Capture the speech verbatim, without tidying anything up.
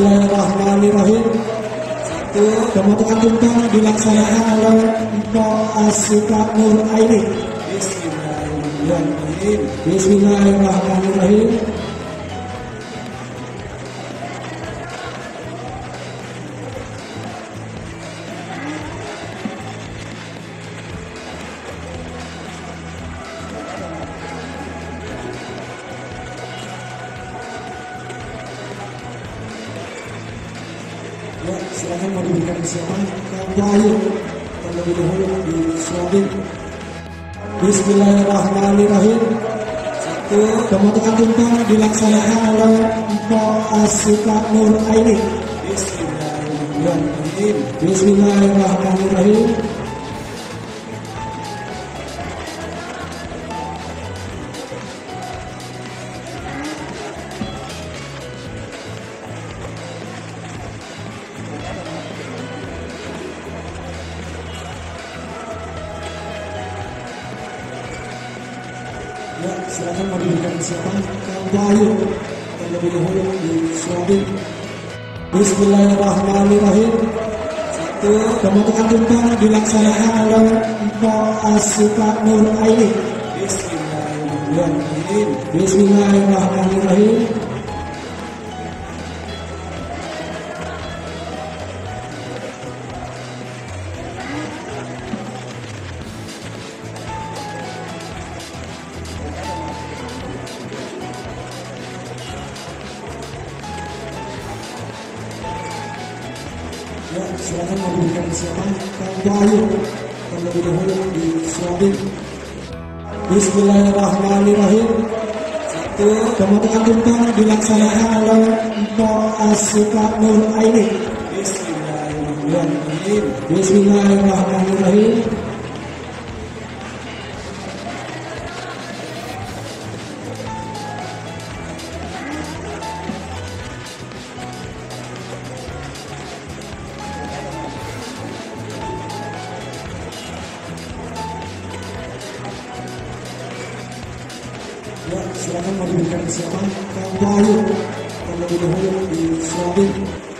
Bismillahirrahmanirrahim. Satu, pemotongan tumpeng dilaksanakan oleh Mpok Asika Nur Aini. Bismillahirrahmanirrahim. Bismillahirrahmanirrahim. Ya, silakan mau diberikan persiapan ke Wahyu terlebih dahulu di Suabin. Bismillahirrahmanirrahim. Satu, pemotongan tumpeng dilaksanakan oleh Mpok Asika Nur Aini. Bismillahirrahmanirrahim. Bismillahirrahmanirrahim. Ya, silakan mau diberikan persiapan ke Wahyu terlebih dahulu di Suabin. Bismillahirrahmanirrahim. Satu, pemotongan tumpeng dilaksanakan oleh Mpok Asika Nur Aini. Bismillahirrahmanirrahim. Bismillahirrahmanirrahim. Ya, silakan mau diberikan persiapan ke Wahyu terlebih dahulu di Suabin. Bismillahirrahmanirrahim. Satu, pemotongan tumpeng dilaksanakan oleh Mpok Asika Nur Aini. Bismillahirrahmanirrahim. Bismillahirrahmanirrahim. Ya, silakan mau diberikan persiapan ke Wahyu terlebih dahulu di Suabin.